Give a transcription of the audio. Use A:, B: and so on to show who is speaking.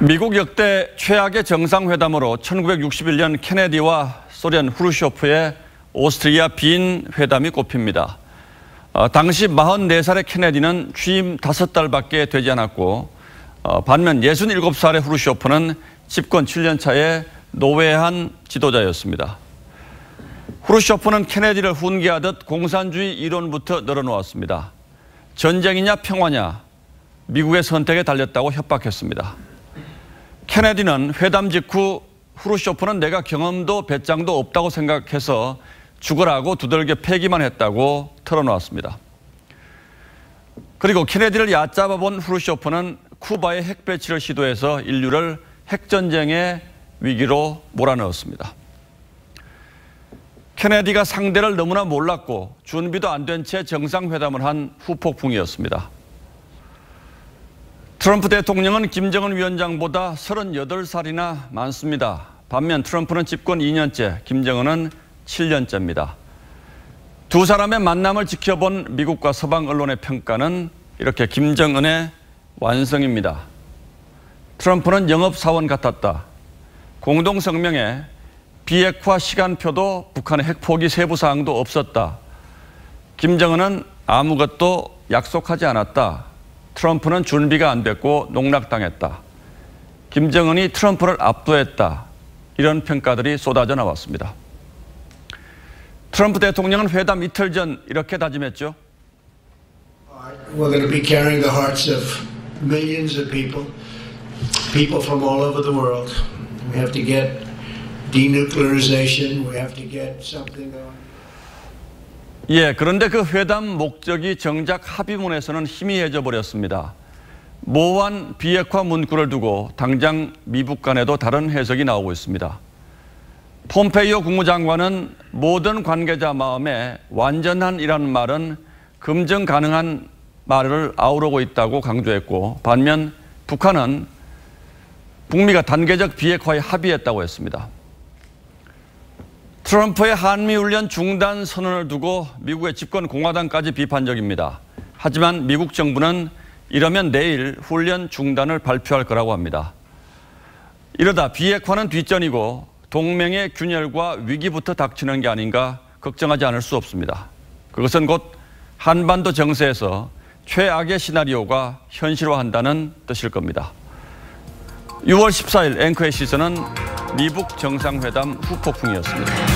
A: 미국 역대 최악의 정상회담으로 1961년 케네디와 소련 후르쇼프의 오스트리아 빈 회담이 꼽힙니다. 당시 44살의 케네디는 취임 5달밖에 되지 않았고 반면 67살의 후르쇼프는 집권 7년 차에 노회한 지도자였습니다. 후르쇼프는 케네디를 훈계하듯 공산주의 이론부터 늘어놓았습니다. 전쟁이냐 평화냐 미국의 선택에 달렸다고 협박했습니다. 케네디는 회담 직후 후르쇼프는 내가 경험도 배짱도 없다고 생각해서 죽으라고 두들겨 패기만 했다고 털어놓았습니다. 그리고 케네디를 얕잡아 본 후르쇼프는 쿠바의 핵 배치를 시도해서 인류를 핵전쟁의 위기로 몰아넣었습니다. 케네디가 상대를 너무나 몰랐고 준비도 안 된 채 정상회담을 한 후폭풍이었습니다. 트럼프 대통령은 김정은 위원장보다 38살이나 많습니다. 반면 트럼프는 집권 2년째, 김정은은 7년째입니다. 두 사람의 만남을 지켜본 미국과 서방 언론의 평가는 이렇게 김정은의 완성입니다. 트럼프는 영업사원 같았다. 공동성명에 비핵화 시간표도 북한의 핵포기 세부 사항도 없었다. 김정은은 아무것도 약속하지 않았다. 트럼프는 준비가 안 됐고 농락당했다. 김정은이 트럼프를 압도했다. 이런 평가들이 쏟아져 나왔습니다. 트럼프 대통령은 회담 이틀 전 이렇게 다짐했죠.
B: We're going to be carrying the hearts of millions of people from all over the world. We have to get denuclearization. We have to get something on.
A: 그런데 그 회담 목적이 정작 합의문에서는 희미해져 버렸습니다. 모호한 비핵화 문구를 두고 당장 미국 간에도 다른 해석이 나오고 있습니다. 폼페이오 국무장관은 모든 관계자 마음에 완전한이라는 말은 검증 가능한 말을 아우르고 있다고 강조했고 반면 북한은 북미가 단계적 비핵화에 합의했다고 했습니다. 트럼프의 한미훈련 중단 선언을 두고 미국의 집권 공화당까지 비판적입니다. 하지만 미국 정부는 이러면 내일 훈련 중단을 발표할 거라고 합니다. 이러다 비핵화는 뒷전이고 동맹의 균열과 위기부터 닥치는 게 아닌가 걱정하지 않을 수 없습니다. 그것은 곧 한반도 정세에서 최악의 시나리오가 현실화한다는 뜻일 겁니다. 6월 14일 앵커의 시선은 미북 정상회담 후폭풍이었습니다.